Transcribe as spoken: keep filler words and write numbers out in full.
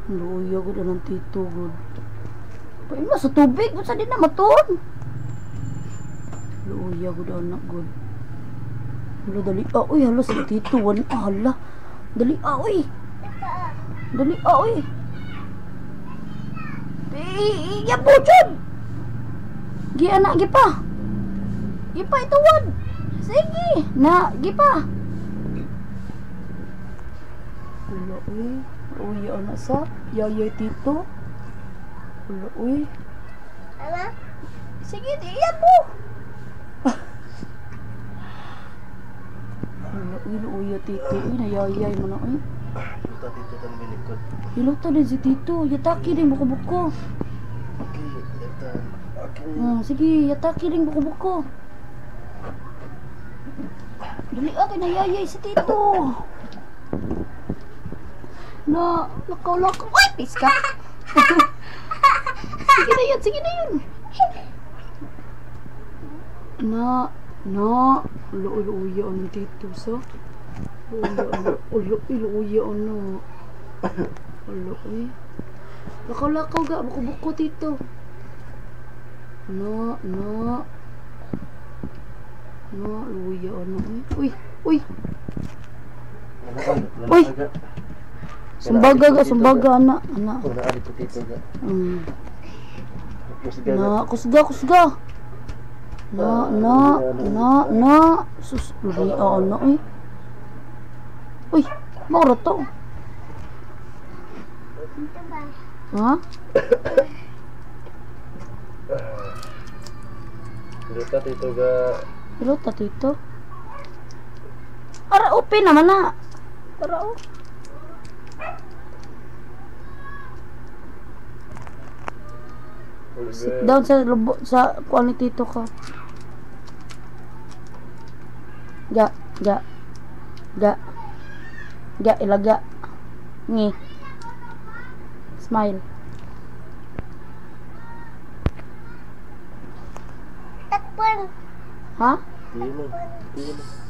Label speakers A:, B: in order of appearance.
A: Luya gud ang tito gud. Pain mo sa tubig, unsa din na maton? Luya gud anak gud. Hala dali ah, uy hala si tito wan hala. Dali ah, uy. Dali ah, uy. Eh, ya bujud. Gi anak gi pa. Gi pa ituwad. Sige, na gi pa. Hala uy. Uy anak sa yaya tito. Hala uy.
B: Ano?
A: Sige, iyan mo. Hala uy, uy tito. Uy nayayay mo na uy.
C: Luta tito tan bilikod.
A: Hiluta din si tito. Yataki din buko-buko.
C: Okay, yata. Okay.
A: Hmm, sige, yataki din buko-buko. Dali ako nayayay si tito. Na, lakaw-lakaw. Ay, piska. Sige na yun, sige na yun. Na, na, ulo-ulo-uya ang tito sa. Ulo-ulo-uya ano. Ulo, uy. Lakaw-lakaw ga, buko-buko tito. Na, na. Na, luya ano. Uy, uy. Uy. Sumbaga ga, sumbaga anak, anak.
C: Oh, naali po tito ga.
A: Mm.
C: Kusga
A: Na, kusga, kusga. Na, na, na, na. Sus, luya ano eh. Uy, maura to.
B: Ito ba?
A: Ha?
C: Luta tito ga.
A: Pero tatito. Ara open naman na. Ara o. Sit down sa lubo sa kuan ni tito ko. Ga, ga. Ga. Ga ilaga. Ngi. Smile.
B: Takpan.
A: Ha?
C: Di mo. Di mo.